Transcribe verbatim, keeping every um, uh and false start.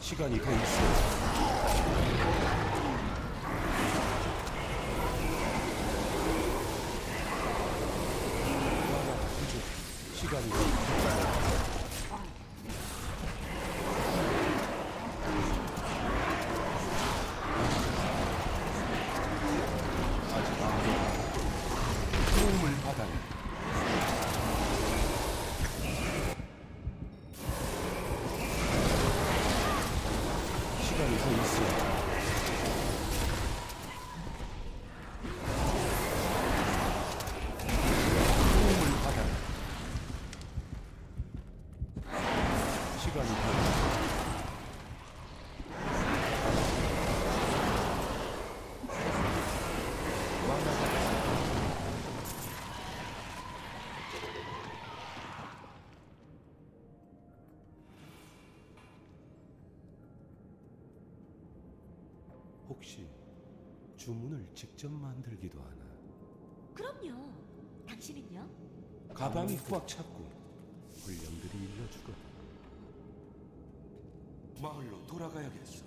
시간이 더 있어. 시간이 더 있어. 아직 아무도 도움을 받아야 해. 시간이 더 있어. 시간이 더 있어. 혹시 주문을 직접 만들기도 하나? 그럼요. 당신은요? 가방이 꽉 찼고 훈련들이 일러주거든. 마을로 돌아가야겠어.